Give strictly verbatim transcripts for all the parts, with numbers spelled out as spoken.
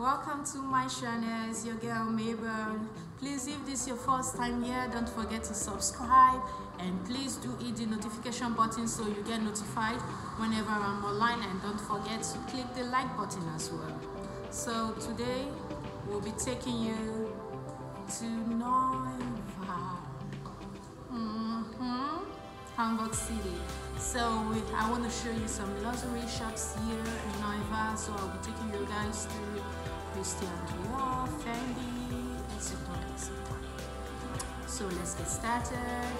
welcome to my channel. It's your girl Mabel. Please, if this is your first time here, don't forget to subscribe and please do hit the notification button so you get notified whenever I'm online, and don't forget to click the like button as well. So today we'll be taking you to Neuva, mm-hmm. Hamburg City. So we, I want to show you some luxury shops here in Neuva. So I'll be taking you guys to Christian Dior, Fendi, et cetera et cetera. So let's get started.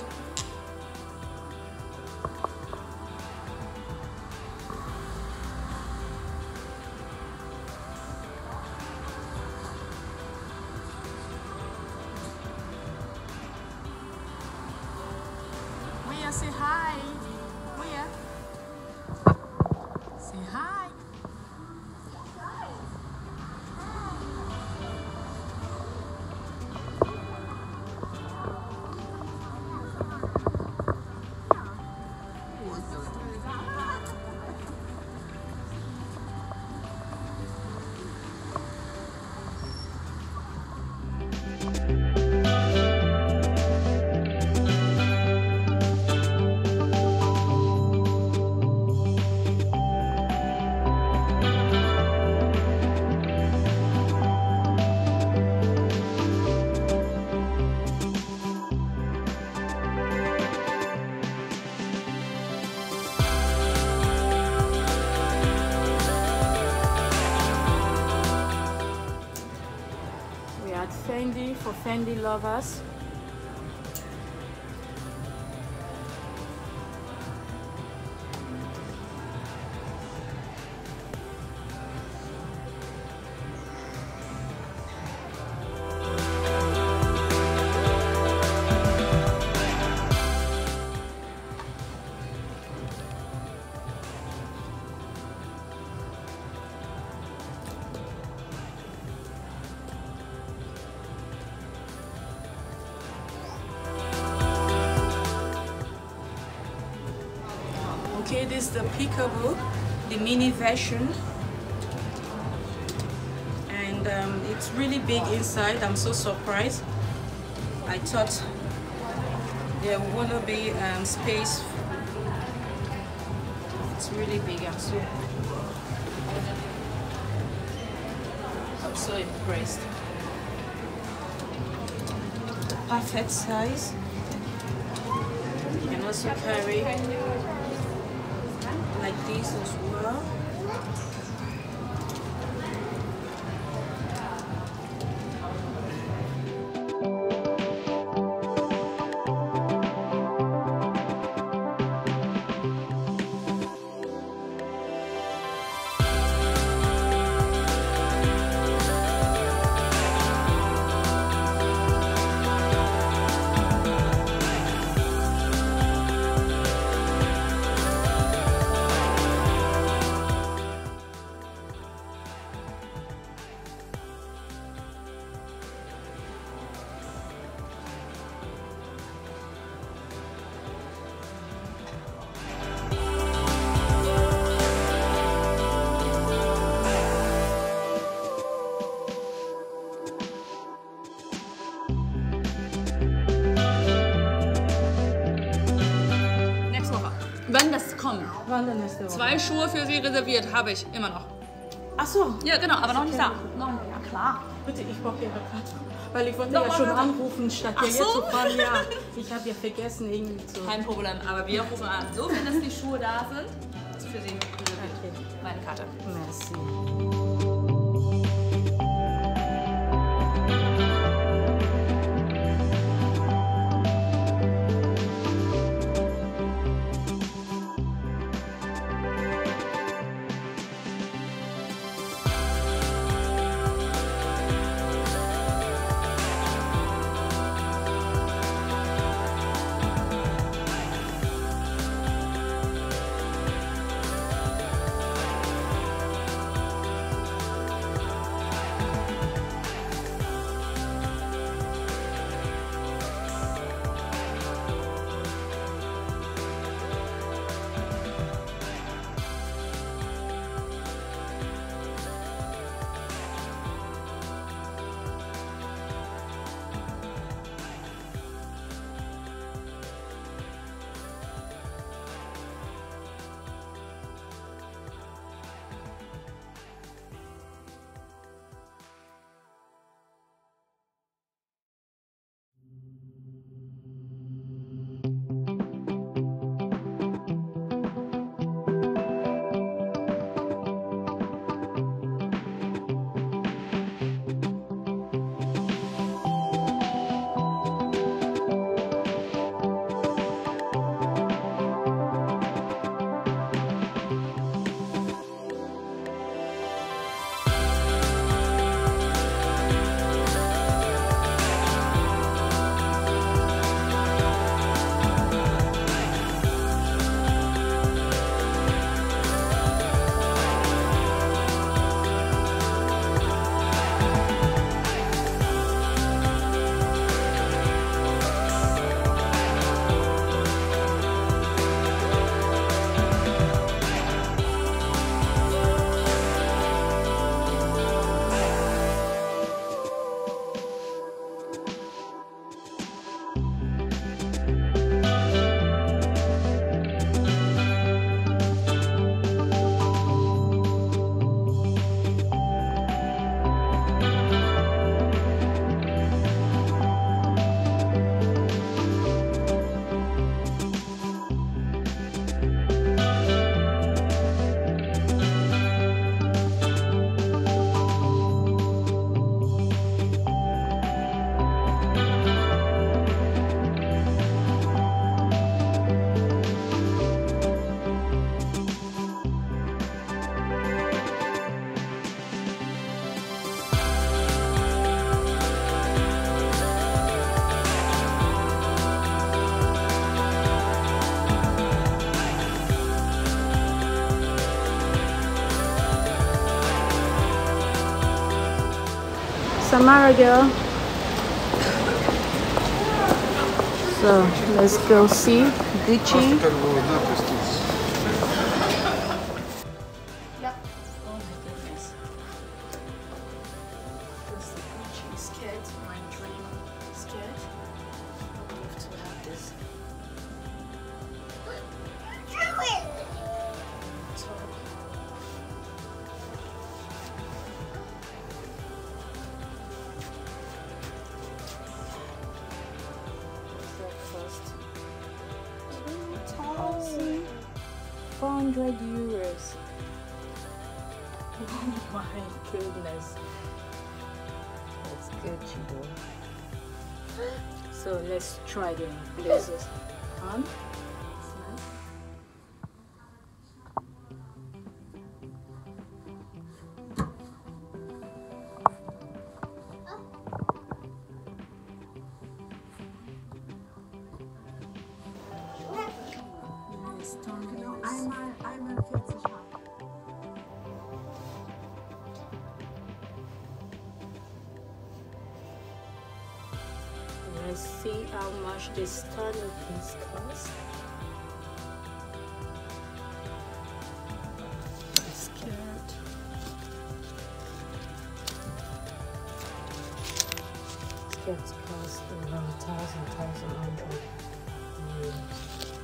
Mia, say hi. Mia, say hi. Fendi for Fendi lovers. Okay, this is the Peekaboo, the mini version, and um, it's really big inside. I'm so surprised. I thought there wouldn't be um, space. It's really big. I'm so I'm so impressed. The perfect size. You can also carry like this as well. Wann das kommt. Wann denn nächste Woche? Zwei Schuhe für Sie reserviert, habe ich immer noch. Ach so. Ja, genau, aber noch nicht da. Noch, ja, klar. Bitte, ich brauche Ihre Karte. Weil ich wollte Noch ja mal schon bitte. anrufen, statt Ach hier so. jetzt zu fahren. Ja, ich habe ja vergessen irgendwie zu... Kein Problem, aber wir rufen an. So, wenn das die Schuhe da sind, ist für Sie reserviert. Okay. Meine Karte. Merci. Samara girl. So let's go see Gucci. Yep. Oh my goodness. This Gucci skirt, my dream skirt. I love to have this. Top. four hundred euros. Oh my goodness. That's Gucci though. So let's try the blazers on. Einmal, einmal vierzig Mal. Let's see how much this tunnel piece costs. Skirt. Skirts cost around thousand, thousand hundred euros.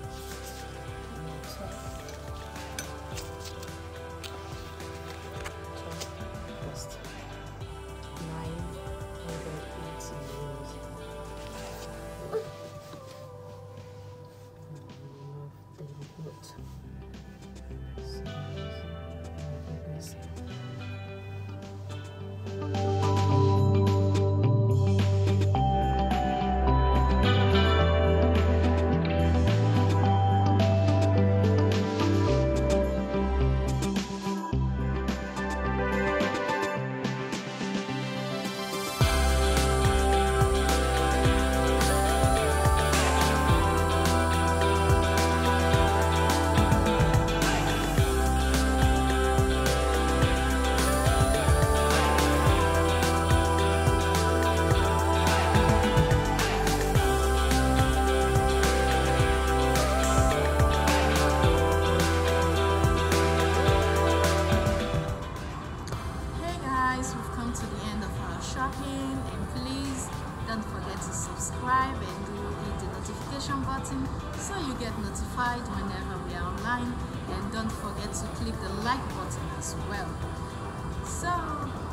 Don't forget to subscribe and do hit the notification button so you get notified whenever we are online, and don't forget to click the like button as well. So